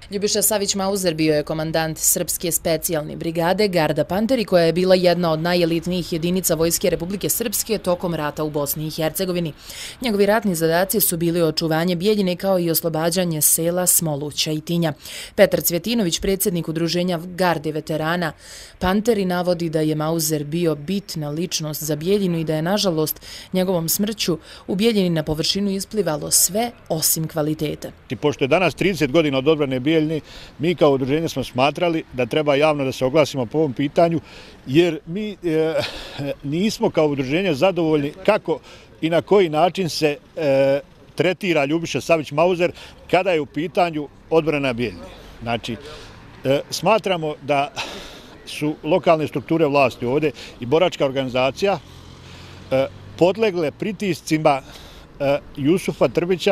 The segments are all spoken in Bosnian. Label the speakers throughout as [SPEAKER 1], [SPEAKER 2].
[SPEAKER 1] Ljubiša Savić Mauzer bio je komandant Srpske specijalne brigade Garda Panteri, koja je bila jedna od najelitnijih jedinica Vojske Republike Srpske tokom rata u Bosni i Hercegovini. Njegovi ratni zadaci su bili očuvanje Bijeljine kao i oslobađanje sela Smoluća i Tinja. Petar Cvjetinović, predsjednik udruženja Garde veterana Panteri, navodi da je Mauzer bio bitna ličnost za Bijeljinu i da je, nažalost, njegovom smrću u Bijeljini na površinu isplivalo sve osim kvaliteta.
[SPEAKER 2] Pošto je danas 30 godina od odbrane Bijeljine, mi kao udruženje smo smatrali da treba javno da se oglasimo po ovom pitanju, jer mi nismo kao udruženje zadovoljni kako i na koji način se tretira Ljubiša Savić Mauzer kada je u pitanju odbrana Bijeljine. Znači, smatramo da su lokalne strukture vlasti ovdje i boračka organizacija podlegle pritiscima Jusufa Trbića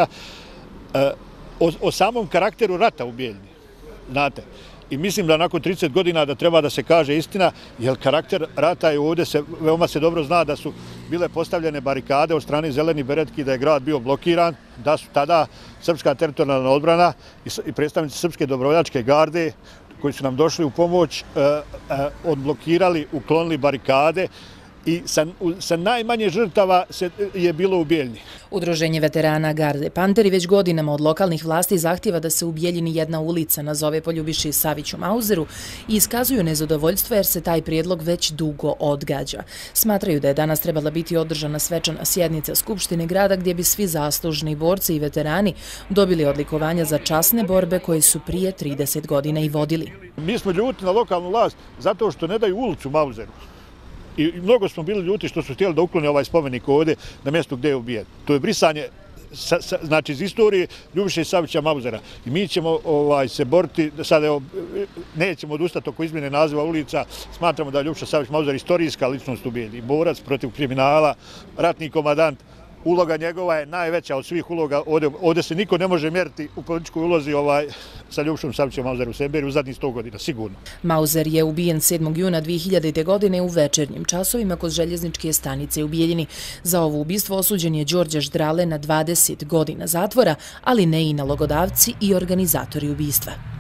[SPEAKER 2] o samom karakteru rata u Bijeljini. Znate, i mislim da nakon 30 godina da treba da se kaže istina, jer karakter rata je ovdje, veoma se dobro zna da su bile postavljene barikade od strane Zelenih beretki, da je grad bio blokiran, da su tada Srpska teritorijalna odbrana i predstavnici Srpske dobrovoljačke garde koji su nam došli u pomoć, odblokirali, uklonili barikade i sa najmanje žrtava je bilo u Bijeljini.
[SPEAKER 1] Udruženje veterana Garde Panteri već godinama od lokalnih vlasti zahtjeva da se u Bijeljini jedna ulica nazove po Ljubiši Saviću Mauzeru i iskazuju nezadovoljstvo jer se taj prijedlog već dugo odgađa. Smatraju da je danas trebala biti održana svečana sjednica Skupštine grada gdje bi svi zaslužni borci i veterani dobili odlikovanja za časne borbe koje su prije 30 godina i vodili.
[SPEAKER 2] Mi smo ljuti na lokalnu vlast zato što ne daju ulicu Mauzeru. I mnogo smo bili ljuti što su htjeli da uklone ovaj spomenik ovdje na mjestu gdje je ubijen. To je brisanje znači iz istorije Ljubiše Savića Mauzera. I mi ćemo se boriti, sad nećemo odustati oko izmjene naziva ulica. Smatramo da je Ljubiša Savić Mauzer istorijska ličnost u Bijeljini, borac protiv kriminala, ratni komandant. Uloga njegova je najveća od svih uloga. Ovdje se niko ne može mjeriti u političkoj ulozi sa Ljubišom Savićem Mauzerom u zadnjih 100 godina, sigurno.
[SPEAKER 1] Mauzer je ubijen 7. juna 2000. godine u večernjim časovima kod željezničke stanice u Bijeljini. Za ovo ubistvo osuđen je Đorđe Ždrale na 20 godina zatvora, ali ne i nalogodavci i organizatori ubistva.